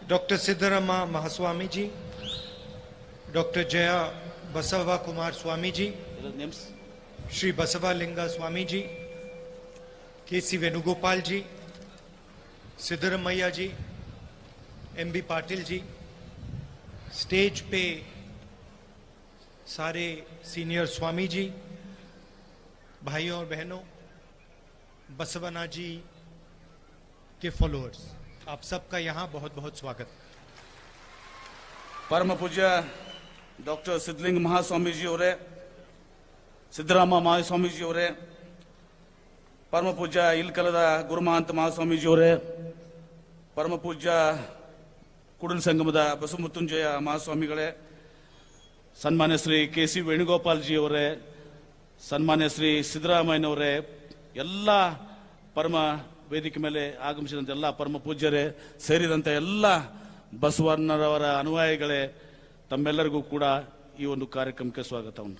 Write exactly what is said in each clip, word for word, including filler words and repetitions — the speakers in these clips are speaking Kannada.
Doctor Siddharama Mahaswami ji, doctor Jaya Basava Kumar Swami ji, Shri Basavalinga Swami ji, K C Venugopal ji, Siddaramaiah ji, M B Patil ji, stage पे सारे सीनियर स्वामी जी, भाइयों और बहनों, बसवना जी के फॉलोअर्स, आप सबका यहाँ बहुत बहुत स्वागत। परम पूज्य डॉक्टर सिद्धलिंग महास्वामी जी और सिद्धरामा महास्वामी जी और परम पूज्य इलकलद गुरुमहंत महास्वामी जी और परम पूज्य कुडल संगमद बसवमुತ್ತುಂಜಯ महास्वामीಗಳೇ, सन्मान्य श्री के सी वेणुगोपाल जी और सन्मान्य श्री सिद्धरामಯ್ಯನವರೇ, ಎಲ್ಲ ಪರಮ ವೇದಿಕೆ ಮೇಲೆ ಆಗಮಿಸಿದಂತ ಎಲ್ಲ ಪರಮ ಪೂಜ್ಯರೇ ಸೇರಿದಂತೆ ಎಲ್ಲ ಬಸವಣ್ಣನವರ ಅನುಯಾಯಿಗಳೇ, ತಮ್ಮೆಲ್ಲರಿಗೂ ಕೂಡ ಈ ಒಂದು ಕಾರ್ಯಕ್ರಮಕ್ಕೆ ಸ್ವಾಗತವನ್ನು.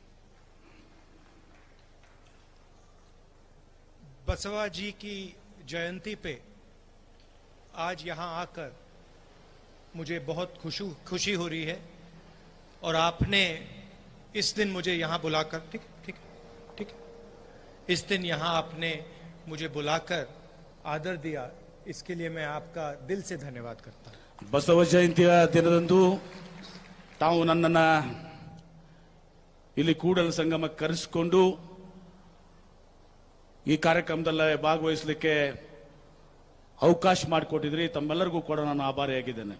बसवा जी की जयंती पे आज यहाँ आकर मुझे बहुत खुशी खुशी हो रही है और आपने इस दिन मुझे यहाँ बुलाकर ठीक ठीक ठीक इस दिन यहाँ आपने मुझे बुलाकर आदर दिया, इसके लिए मैं आपका दिल से धन्यवाद करता हूँ. ಬಸವ ಜಯಂತಿಯ ದಿನದಂದು ತಾವು ನನ್ನನ್ನು ಇಲ್ಲಿ ಕೂಡಲ ಸಂಗಮಕ್ಕೆ ಕರೆಸಿಕೊಂಡು ಈ ಕಾರ್ಯಕ್ರಮದಲ್ಲಿ ಭಾಗವಹಿಸಲಿಕ್ಕೆ ಅವಕಾಶ ಮಾಡಿಕೊಟ್ಟಿದ್ರಿ. ತಮ್ಮೆಲ್ಲರಿಗೂ ಕೂಡ ನಾನು ಆಭಾರಿಯಾಗಿದ್ದೇನೆ.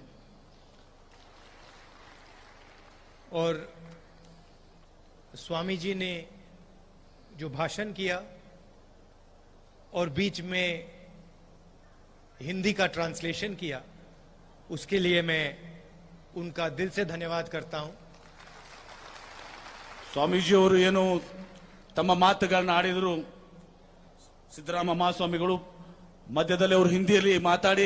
और स्वामी जी ने जो भाषण किया और बीच में हिंदी का ट्रांसलेशन किया, उसके लिए मैं उनका दिल से धन्यवाद करता हूं. ಸ್ವಾಮೀಜಿ ಅವರು ಏನು ತಮ್ಮ ಮಾತುಗಳನ್ನು ಆಡಿದರು, ಸಿದ್ದರಾಮ ಮಹಾಸ್ವಾಮಿಗಳು ಮಧ್ಯದಲ್ಲಿ ಅವರು ಹಿಂದಿಯಲ್ಲಿ ಮಾತಾಡಿ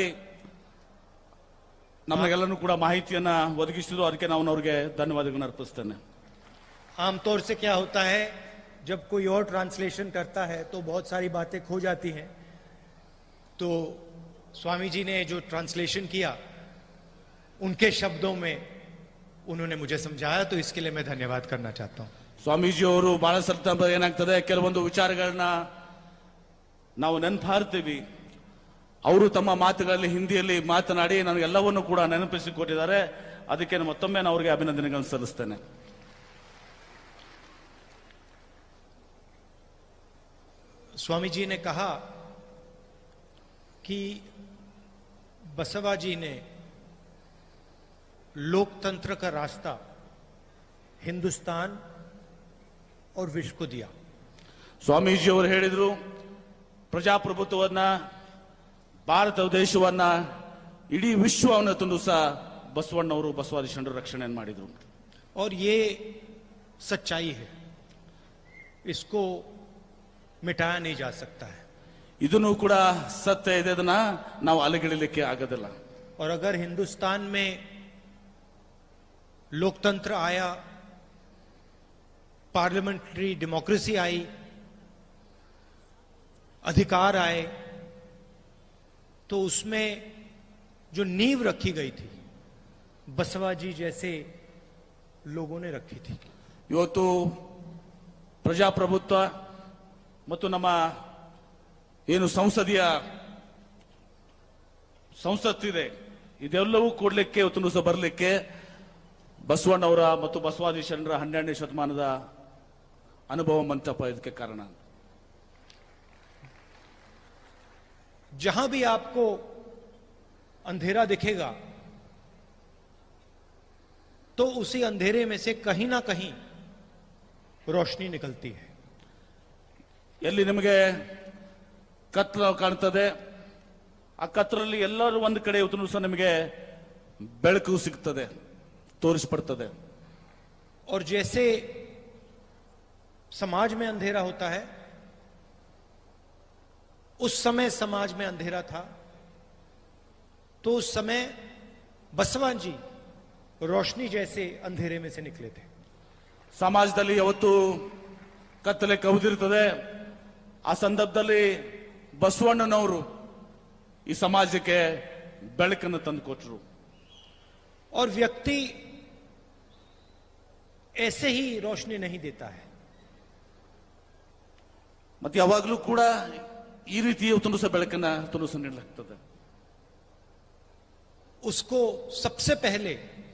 ನಮಗೆಲ್ಲನೂ ಕೂಡ ಮಾಹಿತಿಯನ್ನ ಒದಗಿಸಿದ್ರು. ಅದಕ್ಕೆ ನಾನು ಅವರಿಗೆ ಧನ್ಯವಾದಗಳನ್ನು ಅರ್ಪಿಸ್ತೇನೆ. आमतौर से क्या होता है, जब कोई और ट्रांसलेशन करता है तो बहुत सारी बातें खो जाती हैं. तो स्वामी जी ने जो ट्रांसलेशन किया उनके शब्दों में उन्होंने मुझे समझाया, तो इसके लिए मैं धन्यवाद करना चाहता हूं. ಸ್ವಾಮೀಜಿ ಅವರು ಬಹಳ ಸಂದರ್ಭ ಏನಾಗ್ತದೆ, ಕೆಲವೊಂದು ವಿಚಾರಗಳನ್ನ ನಾವು ನೆನಪಾರ್ತೀವಿ. ಅವರು ತಮ್ಮ ಮಾತುಗಳಲ್ಲಿ ಹಿಂದಿಯಲ್ಲಿ ಮಾತನಾಡಿ ನನಗೆಲ್ಲವನ್ನೂ ಕೂಡ ನೆನಪಿಸಿಕೊಟ್ಟಿದ್ದಾರೆ. ಅದಕ್ಕೆ ಮತ್ತೊಮ್ಮೆ ನಾನು ಅವರಿಗೆ ಅಭಿನಂದನೆಗಳನ್ನು ಸಲ್ಲಿಸ್ತೇನೆ. स्वामी जी ने कहा कि बसवा जी ने लोकतंत्र का रास्ता हिंदुस्तान और विश्व को दिया. ಸ್ವಾಮೀಜಿ ಅವರು ಹೇಳಿದರು, ಪ್ರಜಾಪ್ರಭುತ್ವವನ್ನ, ಭಾರತ ದೇಶವನ್ನ, ಇಡೀ ವಿಶ್ವವನ್ನು ತಂದು ಸಹ ಬಸವಣ್ಣವರು ಬಸವಾದಿ ಶರಣರು ರಕ್ಷಣೆಯನ್ನು ಮಾಡಿದರು. और ये सच्चाई है, इसको मिटाया नहीं जा सकता है. ಇದನ್ನು ಕೂಡ ಸತ್ಯ ಇದೆ, ಅದನ್ನ ನಾವು ಅಲಗಿಡಲಿಕ್ಕೆ ಆಗೋದಿಲ್ಲ. और अगर हिंदुस्तान में लोकतंत्र आया, पार्लियामेंट्री डेमोक्रेसी आई, अधिकार आए, तो उसमें जो नींव रखी गई थी बसवा जी जैसे लोगों ने रखी थी. ಇವತ್ತು ಪ್ರಜಾಪ್ರಭುತ್ವ ಮತ್ತು ನಮ್ಮ ಏನು ಸಂಸದೀಯ ಸಂಸತ್ತಿದೆ, ಇದೆಲ್ಲವೂ ಕೊಡ್ಲಿಕ್ಕೆ ಇವತ್ತು ಸಹ ಬರಲಿಕ್ಕೆ ಬಸವಣ್ಣವರ ಮತ್ತು ಬಸವಾದಿ ಶರಣರ ಹನ್ನೆರಡನೇ ಶತಮಾನದ ಅನುಭವ ಮಂಟಪ ಇದಕ್ಕೆ ಕಾರಣ. जहां भी आपको अंधेरा दिखेगा तो उसी अंधेरे में से कहीं ना कहीं रोशनी निकलती है. ಎಲ್ಲಿ ನಿಮಗೆ ಕತ್ತಲು ಕಾಣ್ತದೆ, ಆ ಕತ್ತಲಲ್ಲಿ ಎಲ್ಲರೂ ಒಂದು ಕಡೆ ಇವತ್ತು ಸಹ ನಿಮಗೆ ಬೆಳಕು ಸಿಗ್ತದೆ, ತೋರಿಸ್ಪಡ್ತದೆ. और जैसे समाज में अंधेरा होता है, उस समय समाज में अंधेरा था, तो उस समय बसवा जी रोशनी जैसे अंधेरे में से निकले थे. ಸಮಾಜದಲ್ಲಿ ಯಾವತ್ತು ಕತ್ತಲೆ ಕವಿದಿರ್ತದೆ, ಆ ಸಂದರ್ಭದಲ್ಲಿ ಬಸವಣ್ಣನವರು ಈ ಸಮಾಜಕ್ಕೆ ಬೆಳಕನ್ನು ತಂದುಕೊಟ್ರು. और व्यक्ति ऐसे ही रोशनी नहीं देता है. ಮತ್ತೆ ಯಾವಾಗಲೂ ಕೂಡ ಈ ರೀತಿ ತುನುಸ ಬೆಳಕನ್ನ ತುನುಸ ನೀಡಲಾಗ್ತದೆ. उसको सबसे पहले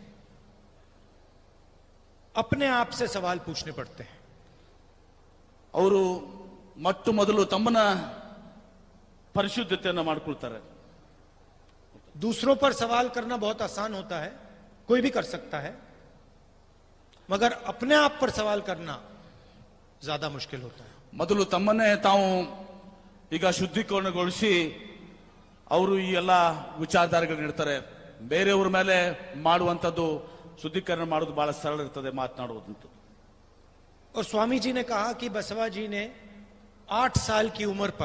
अपने आप से सवाल पूछने पड़ते हैं. ಅವರು ಮೊಟ್ಟ ಮೊದಲು ತಮ್ಮನ ಪರಿಶುದ್ಧತೆಯನ್ನು ಮಾಡಿಕೊಳ್ತಾರೆ. दूसरों पर सवाल करना बहुत आसान होता है, कोई भी कर सकता है, मगर अपने आप पर सवाल करना ज्यादा मुश्किल होता है. ಮೊದಲು ತಮ್ಮನ್ನೇ ತಾವು ಈಗ ಶುದ್ಧೀಕರಣಗೊಳಿಸಿ ಅವರು ಈ ಎಲ್ಲ ವಿಚಾರಧಾರೆಗಳು ನೀಡ್ತಾರೆ. ಬೇರೆಯವ್ರ ಮೇಲೆ ಮಾಡುವಂಥದ್ದು ಶುದ್ಧೀಕರಣ ಮಾಡೋದು ಬಹಳ ಸರಳ ಇರ್ತದೆ, ಮಾತನಾಡುವುದಂತ. और स्वामी जी ने कहा कि बसवा जी ने आठ साल की उम्र पर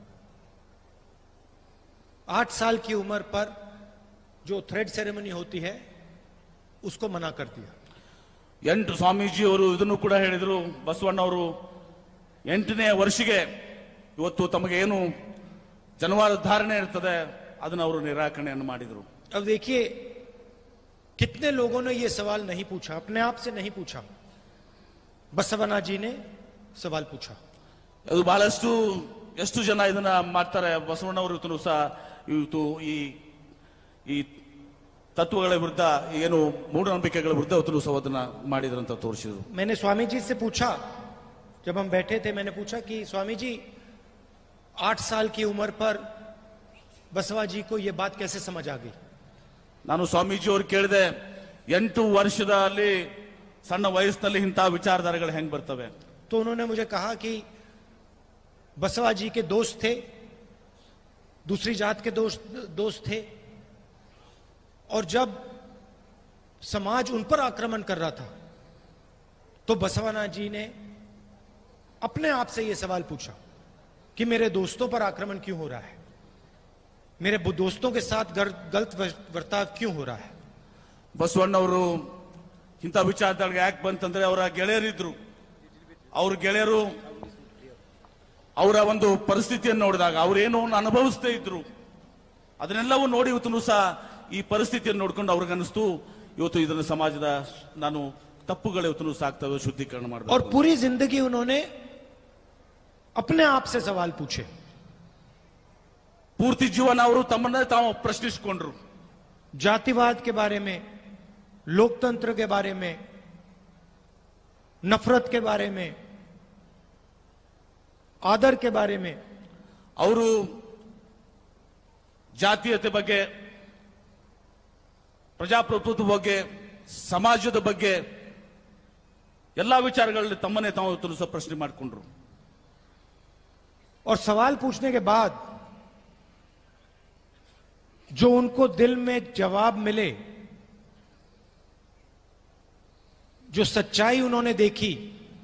आठ साल की उम्र पर जो थ्रेड सेरेमनी होती है उसको मना कर दिया. ಎಂಟು ಸ್ವಾಮೀಜಿ ಅವರು ಇದನ್ನು ಕೂಡ ಹೇಳಿದರು. ಬಸವಣ್ಣವರು ಎಂಟನೇ ವರ್ಷಿಗೆ ಇವತ್ತು ತಮಗೆ ಏನು ಜನವಾರ ಧಾರಣೆ ಇರ್ತದೆ ಅದನ್ನು ಅವರು ನಿರಾಕರಣೆಯನ್ನು ಮಾಡಿದರು. अब देखिए कितने लोगों ने ये सवाल नहीं पूछा, अपने आप से नहीं पूछा. बसवना जी ने सवाल पूछा. ಅದು ಬಹಳಷ್ಟು ಎಷ್ಟು ಜನ ಇದನ್ನ ಮಾಡ್ತಾರೆ. ಬಸವಣ್ಣವರು ಇವತ್ತು ಸಹ ಇವತ್ತು ಈ ಈ ತತ್ವಗಳ ವಿರುದ್ಧ ಏನು ಮೂಢನಂಬಿಕೆಗಳ ವಿರುದ್ಧ ಇವತ್ತು ಸಹ ಅದನ್ನ ಮಾಡಿದ್ರಂತ ತೋರಿಸಿದ್ರು. मैंने स्वामी जी से पूछा, जब हम बैठे थे मैंने पूछा कि स्वामी जी आठ साल की उम्र पर बसवा जी को ये बात कैसे समझ आ गई. ನಾನು ಸ್ವಾಮೀಜಿ ಅವ್ರು ಕೇಳಿದೆ, ಎಂಟು ವರ್ಷದಲ್ಲಿ ಸಣ್ಣ ವಯಸ್ಸಿನಲ್ಲಿ ಇಂತಹ ವಿಚಾರಧಾರೆಗಳು ಹೆಂಗ್ ಬರ್ತವೆ. तो उन्होंने मुझे कहा कि बसवा जी के दोस्त थे, दूसरी जात के दोस्त दोस्त थे, और जब समाज उन पर आक्रमण कर रहा था तो बसवना जी ने अपने आप से यह सवाल पूछा कि मेरे दोस्तों पर आक्रमण क्यों हो रहा है, मेरे दोस्तों के साथ गलत बर्ताव क्यों हो रहा है. ಬಸವಣ್ಣವರು ಇಂಥ ವಿಚಾರದಾಗ ಯಾಕೆ ಬಂತಂದ್ರೆ ಅವರ ಗೆಳೆಯರಿದ್ರು. ಅವ್ರ ಗೆಳೆಯರು ಅವರ ಒಂದು ಪರಿಸ್ಥಿತಿಯನ್ನು ನೋಡಿದಾಗ ಅವ್ರೇನು ಅನುಭವಿಸ್ತಾ ಇದ್ರು ಅದನ್ನೆಲ್ಲವೂ ನೋಡಿ ಇವತ್ತು ಸಹ ಈ ಪರಿಸ್ಥಿತಿಯನ್ನು ನೋಡ್ಕೊಂಡು ಅವ್ರಿಗನ್ನಿಸ್ತು ಇವತ್ತು ಇದನ್ನ ಸಮಾಜದ ನಾನು ತಪ್ಪುಗಳು ಇವತ್ತು ಸಾಕ್ತವೆ, ಶುದ್ಧೀಕರಣ ಮಾಡಬೇಕು. और पूरी जिंदगी उन्होंने अपने आप से सवाल पूछे. ಪೂರ್ತಿ ಜೀವನ ಅವರು ತಮ್ಮನ್ನೇ ತಾವು ಪ್ರಶ್ನಿಸಿಕೊಂಡ್ರು. जातिवाद के बारे में, लोकतंत्र के बारे में, नफरत के बारे में, आदर के बारे में. ಅವರು ಜಾತೀಯತೆ ಬಗ್ಗೆ, ಪ್ರಜಾಪ್ರಭುತ್ವದ ಬಗ್ಗೆ, ಸಮಾಜದ ಬಗ್ಗೆ ಎಲ್ಲಾ ವಿಚಾರಗಳಲ್ಲಿ ತಮ್ಮನ್ನೇ ತಾವು ಸಹ ಪ್ರಶ್ನೆ ಮಾಡಿಕೊಂಡ್ರು. और सवाल पूछने के बाद जो उनको दिल में जवाब मिले, जो सच्चाई उन्होंने देखी,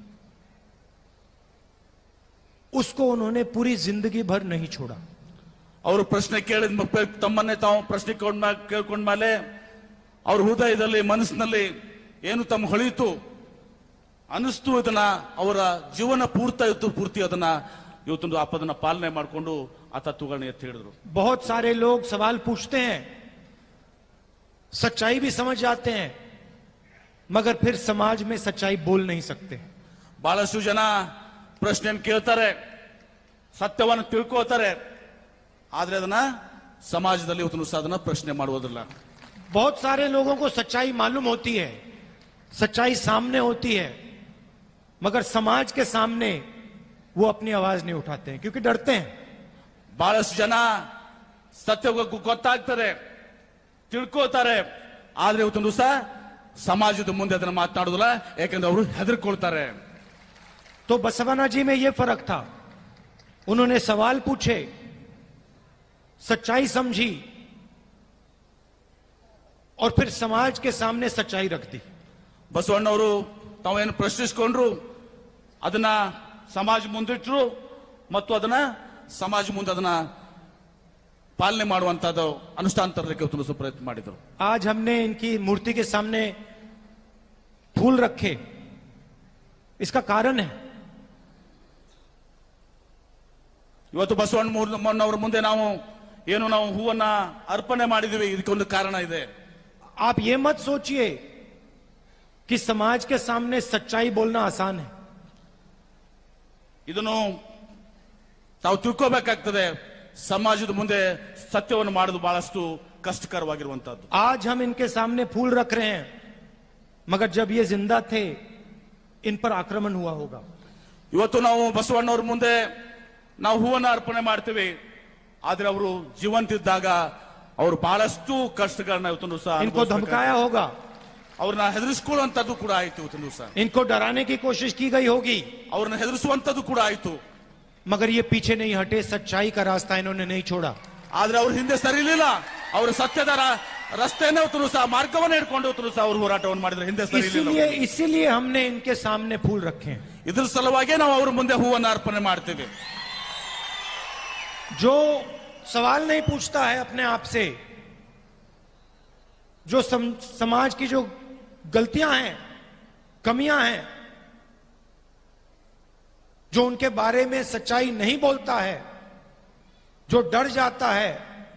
उसको उन्होंने पूरी जिंदगी भर नहीं छोड़ा. ಅವರು ಪ್ರಶ್ನೆ ಕೇಳಿದ ತಮ್ಮನ್ನೇ ತಾವು ಪ್ರಶ್ನೆ ಕೇಳ್ಕೊಂಡ ಮೇಲೆ ಅವ್ರ ಹೃದಯದಲ್ಲಿ ಮನಸ್ಸಿನಲ್ಲಿ ಏನು ತಮ್ಮ ಹೊಳಿತು ಅನಿಸ್ತು ಇದನ್ನ ಅವರ ಜೀವನ ಪೂರ್ತಿ ಇತ್ತು ಪೂರ್ತಿ ಅದನ್ನ ಇವತ್ತೊಂದು ಆಪದನ್ನ ಪಾಲನೆ ಮಾಡಿಕೊಂಡು ಆ ತತ್ವಗಳನ್ನ ಎತ್ತಿ ಹಿಡಿದ್ರು. बहुत सारे लोग सवाल पूछते हैं, सच्चाई भी समझ जाते हैं, मगर फिर समाज में सच्चाई बोल नहीं सकते. ಬಹಳಷ್ಟು ಜನ ಪ್ರಶ್ನೆಯನ್ನು ಕೇಳ್ತಾರೆ, ಸತ್ಯವನ್ನು ತಿಳ್ಕೋತಾರೆ, ಆದ್ರೆ ಅದನ್ನ ಸಮಾಜದಲ್ಲಿ ಇವತ್ತು ಸಹ ಅದನ್ನ ಪ್ರಶ್ನೆ ಮಾಡುವುದಿಲ್ಲ. बहुत सारे लोगों को सच्चाई मालूम होती है, सच्चाई सामने होती है, मगर समाज के सामने वो अपनी आवाज नहीं उठाते हैं क्योंकि डरते हैं. ಬಹಳಷ್ಟು ಜನ ಸತ್ಯ ಗೊತ್ತಾಗ್ತಾರೆ, ತಿಳ್ಕೋತಾರೆ, ಆದ್ರೆ ಇವತ್ತೊಂದು ಸಹ ಸಮಾಜದ ಮುಂದೆ ಅದನ್ನ ಮಾತನಾಡೋದಿಲ್ಲ, ಯಾಕಂದ್ರೆ ಅವರು ಹೆದರ್ಕೊಳ್ತಾರೆ. तो बसवना जी में यह फर्क था, उन्होंने सवाल पूछे, सच्चाई समझी और फिर समाज के सामने सच्चाई रख दी. ಬಸವಣ್ಣವರು ತಾವೇನು ಪ್ರಶ್ನಿಸಿಕೊಂಡ್ರು ಅದನ್ನ ಸಮಾಜ ಮುಂದಿಟ್ರು ಮತ್ತು ಅದನ್ನ ಸಮಾಜ ಮುಂದೆ ಅದನ್ನ ಪಾಲನೆ ಮಾಡುವಂತದ್ದು ಅನುಷ್ಠಾನ ತರಲಿಕ್ಕೆ ಪ್ರಯತ್ನ ಮಾಡಿದರು. आज हमने इनकी मूर्ति के सामने फूल रखे, इसका कारण है ಇವತ್ತು ಬಸವಣ್ಣನವರ ಮುಂದೆ ನಾವು ಏನು ನಾವು ಹೂವನ್ನ ಅರ್ಪಣೆ ಮಾಡಿದ್ವಿ, ಇದಕ್ಕೊಂದು ಕಾರಣ ಇದೆ. आप ये मत सोचिए कि समाज के सामने सच्चाई बोलना आसान है. ಇದನ್ನು ತಾವು ತಿಳ್ಕೋಬೇಕಾಗ್ತದೆ. ಸಮಾಜದ ಮುಂದೆ ಸತ್ಯವನ್ನು ಮಾಡೋದು ಬಹಳಷ್ಟು ಕಷ್ಟಕರವಾಗಿರುವಂತದ್ದು. आज हम इनके सामने फूल रख रहे हैं, मगर जब ये जिंदा थे इन पर आक्रमण हुआ होगा. ಇವತ್ತು ನಾವು ಬಸವಣ್ಣವ್ರ ಮುಂದೆ ನಾವು ಹೂವನ್ನ ಅರ್ಪಣೆ ಮಾಡ್ತೀವಿ, ಆದ್ರೆ ಅವರು ಜೀವಂತಿದ್ದಾಗ ಅವರು ಬಹಳಷ್ಟು ಕಷ್ಟಗಳನ್ನ ಇವತ್ತು ಸಹ इनको धमकाया होगा, ಅವ್ರನ್ನ ಹೆದರಿಸ್ಕೊಳ್ಳುವಂತದ್ದು ಕೂಡ ಆಯ್ತು. ಇವತ್ತು ಸಹ इनको डराने की कोशिश की गई होगी, ಅವ್ರನ್ನ ಹೆದರಿಸುವಂತದ್ದು ಕೂಡ ಆಯ್ತು. मगर ये पीछे नहीं हटे. सच्चाई का रास्ता इन्होंने नहीं छोड़ा. ಆದ್ರೆ ಅವ್ರ ಹಿಂದೆ ಸರಿಲಿಲ್ಲ. ಅವರು ಸತ್ಯದ ರಸ್ತೆಯನ್ನೇ ಇವತ್ತು ಸಹ ಮಾರ್ಗವನ್ನ ಹಿಡ್ಕೊಂಡು ಇವತ್ತು ಸಹ ಅವರು ಹೋರಾಟವನ್ನು ಮಾಡಿದ್ರೆ ಹಿಂದೆ ಸರಿಲಿಲ್ಲ. इसीलिए इसीलिए हमने इनके सामने फूल रखे हैं. ಇದ್ರ ಸಲುವಾಗಿ ನಾವು ಅವ್ರ ಮುಂದೆ ಹೂವನ್ನ ಅರ್ಪಣೆ ಮಾಡ್ತೀವಿ. जो सवाल नहीं पूछता है अपने आप से, जो सम, समाज की जो गलतियां हैं, कमियां हैं, जो उनके बारे में सच्चाई नहीं बोलता है, जो डर जाता है,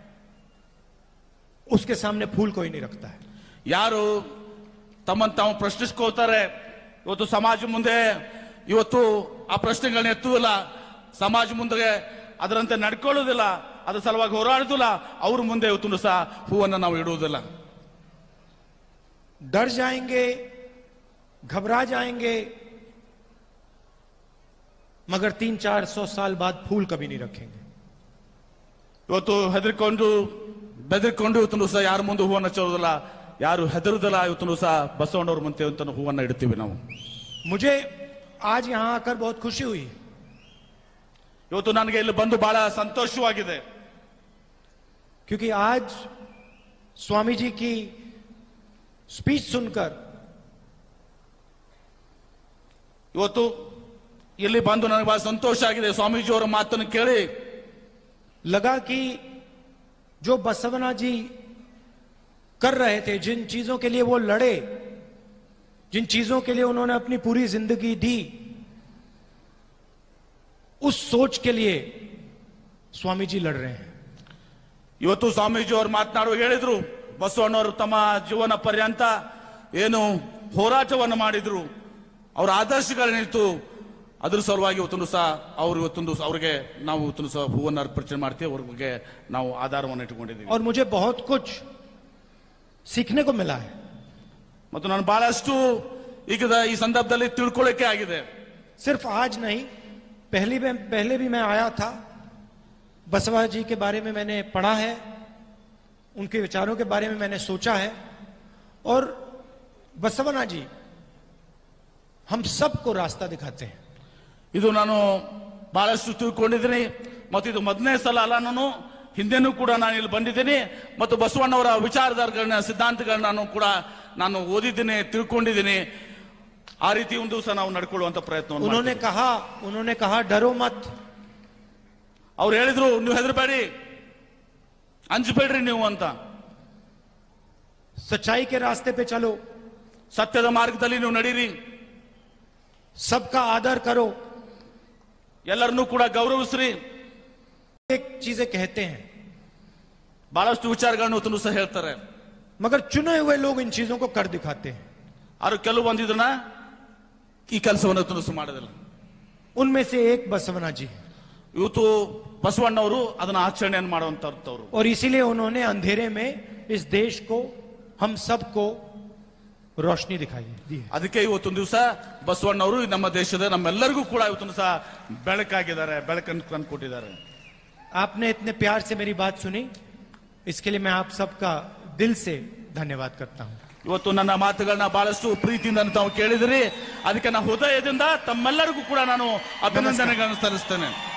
उसके सामने फूल कोई नहीं रखता है. ಯಾರು ತಮ್ಮನ್ನು ತಾವು ಪ್ರಶ್ನಿಸ್ಕೋತಾರೆ, ಇವತ್ತು ಸಮಾಜ ಮುಂದೆ ಇವತ್ತು ಆ ಪ್ರಶ್ನೆಗಳನ್ನ ಎತ್ತುವುದಿಲ್ಲ, ಸಮಾಜ ಮುಂದೆ ಅದರಂತೆ ನಡ್ಕೊಳ್ಳೋದಿಲ್ಲ, ಅದ್ರ ಸಲುವಾಗಿ ಹೋರಾಡುದಿಲ್ಲ, ಅವ್ರ ಮುಂದೆ ಇವತ್ತು ಸಹ ಹೂವನ್ನ ನಾವು ಇಡುವುದಿಲ್ಲ. डर जाएंगे, घबरा जाएंगे, मगर तीन चार सौ साल बाद फूल कभी नहीं रखेंगे. ಇವತ್ತು ಹೆದರ್ಕೊಂಡು ಬೆದರ್ಕೊಂಡು ಇವತ್ತು ಸಹ ಯಾರ ಮುಂದೆ ಹೂವನ್ನ ಹಚ್ಚೋದಿಲ್ಲ, ಯಾರು ಹೆದರುದಿಲ್ಲ. ಇವತ್ತು ಸಹ ಬಸವಣ್ಣವ್ರ ಮುಂದೆ ಇವತ್ತು ಹೂವನ್ನ ಇಡ್ತೀವಿ ನಾವು. मुझे आज यहां आकर बहुत खुशी हुई. ಇವತ್ತು ನನಗೆ ಇಲ್ಲಿ ಬಂದು ಬಹಳ ಸಂತೋಷವಾಗಿದೆ. क्योंकि आज स्वामी जी की स्पीच सुनकर ಇವತ್ತು ಇಲ್ಲಿ ಬಂದು ನನಗೆ ಬಹಳ ಸಂತೋಷ ಆಗಿದೆ. ಸ್ವಾಮೀಜಿ ಅವರ ಮಾತನ್ನು ಕೇಳಿ लगा कि जो बसवना जी कर रहे थे, जिन चीजों के लिए वो लड़े, जिन चीजों के लिए उन्होंने अपनी पूरी जिंदगी दी, उस सोच के लिए स्वामी जी लड़ रहे हैं. ಇವತ್ತು ಸ್ವಾಮೀಜಿ ಅವರು ಮಾತನಾಡುವ ಹೇಳಿದ್ರು, ಬಸವಣ್ಣವರು ತಮ್ಮ ಜೀವನ ಪರ್ಯಂತ ಏನು ಹೋರಾಟವನ್ನು ಮಾಡಿದ್ರು, ಅವರ ಆದರ್ಶಗಳೇನಿತ್ತು, ಅದ್ರ ಸಲುವಾಗಿ ಇವತ್ತು ಸಹ ಅವರು ಇವತ್ತೊಂದು ಅವರಿಗೆ ನಾವು ಇವತ್ತು ಸಹ ಹೂವನ್ನು ಅರ್ಪಣೆ ಮಾಡ್ತೀವಿ, ಅವ್ರ ಬಗ್ಗೆ ನಾವು ಆಧಾರವನ್ನು ಇಟ್ಟುಕೊಂಡಿದ್ದೀವಿ. और मुझे बहुत कुछ सीखने को मिला है. ಮತ್ತು ನಾನು ಬಹಳಷ್ಟು ಈಗ ಈ ಸಂದರ್ಭದಲ್ಲಿ ತಿಳ್ಕೊಳ್ಳಕ್ಕೆ ಆಗಿದೆ. सिर्फ आज नहीं, पहले भी पहले भी मैं आया था, बसवा जी के बारे में मैंने पढ़ा है, उनके विचारों के बारे में मैंने सोचा है, और बसवना जी हम सबको रास्ता दिखाते हैं. ಇದು ನಾನು ಬಹಳಷ್ಟು ತಿಳ್ಕೊಂಡಿದ್ದೀನಿ, ಮತ್ತು ಇದು ಮೊದಲನೇ ಸಲ ಅಲ್ಲ, ನಾನು ಹಿಂದೆನೂ ಕೂಡ ನಾನು ಇಲ್ಲಿ ಬಂದಿದ್ದೀನಿ, ಮತ್ತು ಬಸವಣ್ಣವರ ವಿಚಾರಧಾರೆಗಳನ್ನ ಸಿದ್ಧಾಂತಗಳನ್ನ ನಾನು ಕೂಡ ನಾನು ಓದಿದ್ದೀನಿ, ತಿಳ್ಕೊಂಡಿದ್ದೀನಿ. ಆ ರೀತಿ ಒಂದು ದಿವಸ ನಾವು ನಡ್ಕೊಳ್ಳುವಂತ ಪ್ರಯತ್ನ. उन्होंने कहा उन्होंने कहा डरो मत. ಅವ್ರು ಹೇಳಿದ್ರು, ನೀವು ಹೆದರಬೇಡಿ, ಅಂಜಬೇಡ್ರಿ ನೀವು ಅಂತ. सच्चाई के रास्ते पे चलो, ಸತ್ಯದ ಮಾರ್ಗದಲ್ಲಿ ನೀವು ನಡೀರಿ, सबका आदर करो. ಎಲ್ಲರನ್ನೂ ಕೂಡ ಗೌರವಿಸ್ರಿ. एक चीजें कहते हैं, ಬಹಳಷ್ಟು ವಿಚಾರಗಳನ್ನು ಇವತ್ತು ಸಹ ಹೇಳ್ತಾರೆ, मगर चुने हुए लोग इन चीजों को कर दिखाते हैं. ಅವರು ಕೆಲವು ಬಂದಿದ್ರನ್ನ ಈ ಕೆಲಸವನ್ನು ಇವತ್ತು ಸಹ ಮಾಡೋದಿಲ್ಲ. उनमें से एक बसवना जी है, ಇವತ್ತು ಬಸವಣ್ಣವರು ಅದನ್ನ ಆಚರಣೆಯನ್ನು ಮಾಡುವಂತವ್ರು. और इसीलिए उन्होंने अंधेरे में इस देश को, हम सबको रोशनी दिखाई दी है. ಅದಕ್ಕೆ ಇವತ್ತೊಂದು ದಿವಸ ಬಸವಣ್ಣವರು ನಮ್ಮ ದೇಶದ ನಮ್ಮೆಲ್ಲರಿಗೂ ಕೂಡ ಇವತ್ತೊಂದು ಸಹ ಬೆಳಕಾಗಿದ್ದಾರೆ, ಬೆಳಕನ್ನು ತಂದುಕೊಟ್ಟಿದ್ದಾರೆ. आपने इतने प्यार से मेरी बात सुनी, इसके लिए मैं आप सबका दिल से धन्यवाद करता हूं. ಇವತ್ತು ನನ್ನ ಮಾತುಗಳನ್ನ ಬಹಳಷ್ಟು ಪ್ರೀತಿಯಿಂದ ತಾವು ಕೇಳಿದಿರಿ, ಅದಕ್ಕೆ ನಾನು ಹೃದಯದಿಂದ ತಮ್ಮೆಲ್ಲರಿಗೂ ಕೂಡ ನಾನು ಅಭಿನಂದನೆಗಳನ್ನು ಸಲ್ಲಿಸ್ತೇನೆ.